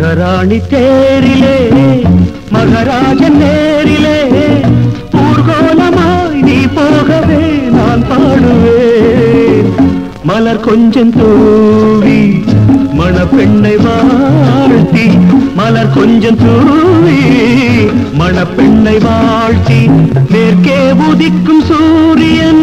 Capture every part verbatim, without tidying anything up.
மகராணி தேரிலே மகராஜன் நேரிலே ஊர்கோலமாய் நீ போகவே நான் பாடுவேன். மலர் கொஞ்சம் தூவி மணப்பெண்ணை வாழ்த்தி, மலர் கொஞ்சம் தூவி மணப்பெண்ணை வாழ்த்தி, மேற்கே உதிக்கும் சூரியன்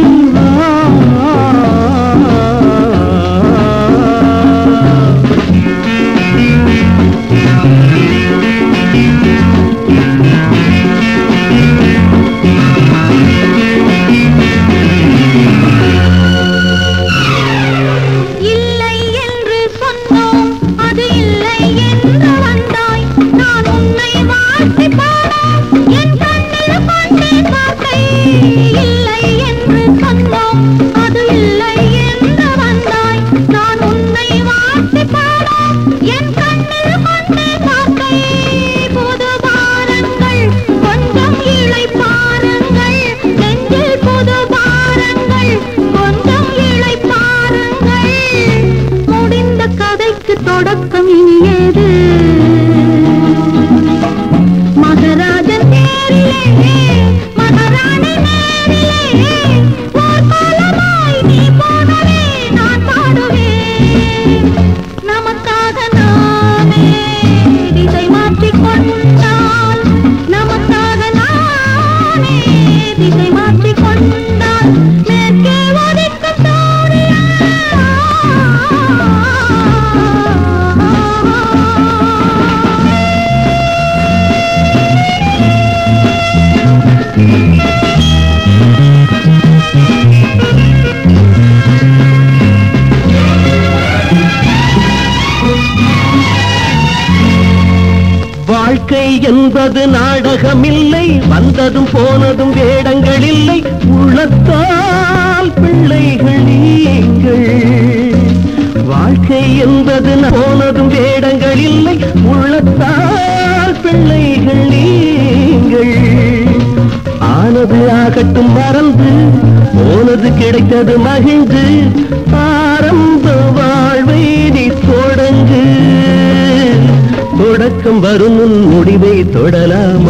தொடக்கம் இனியது. மகராஜன் நேரிலே மகராணி நேரிலே ஊர்கோலமாய் நீ போகவே நான் பாடுவேன். நமக்காக நாமே திசை மாற்றிக் கொண்டால், நமக்காக நாமே திசை மாற்றிக் கொண்டால், மேற்கே உதிக்கும் சூரியன் வாழ்க்கை என்பது நாடகமில்லை, வந்ததும் போனதும் வேடங்கள் இல்லை, உள்ளத்தால் பிள்ளைகள் நீங்கள். வாழ்க்கை என்பது போனதும் வேடங்கள் இல்லை, உள்ளத்தால் பிள்ளைகள் நீங்கள். ஆனது ஆகட்டும் மறந்து, போனது கிடைத்தது மகிழ்ந்து, ஆரம்ப வாழ்வை நீ தொடங்கு. தொடக்கம் வரும் முன் முடிவை தொடலாமா?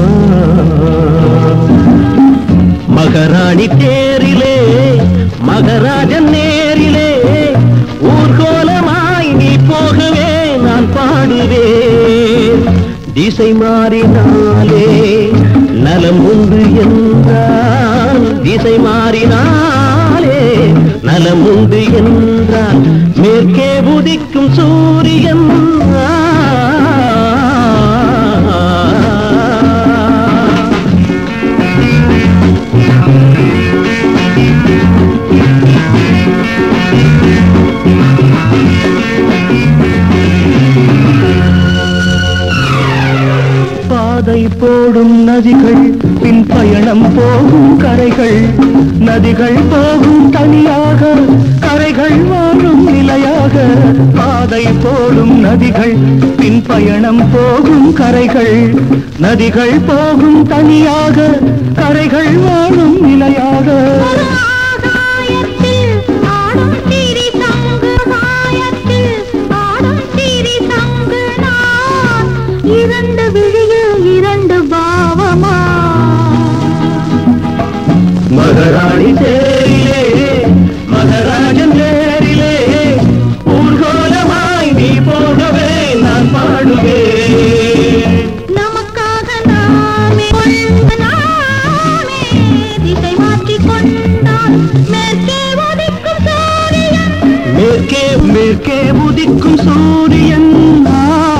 மகராணி தேரிலே மகராஜன் நேரிலே ஊர்கோலமாய் நீ போகவே நான் பாடுவேன். திசை மாறினாலே நலம் உண்டு என்றால், திசை மாறினாலே நலம் உண்டு என்றால், மேற்கே உதிக்கும் சூரியன் பாதை போடும் நதிகள், பின் பயணம் போகும் கரைகள். நதிகள் போகும் தனியாக, கரைகள் வாழும் நிலையாக. பாதை போடும் நதிகள், பின் பயணம் போகும் கரைகள். நதிகள் போகும் தனியாக, கரைகள் வாழும் நிலையாக. இரண்டு விழியில் இரண்டு பாவமா? மகராணி தேரிலே மகராஜன் நேரிலே ஊர்கோலமாய் நீ போகவே நான் பாடுவேன். நமக்காக நாமே நாமே திசை மாற்றிக் கொண்டால், மேற்கே உதிக்கும் சூரியன் மேற்கே மேற்கே உதிக்கும் சூரியன்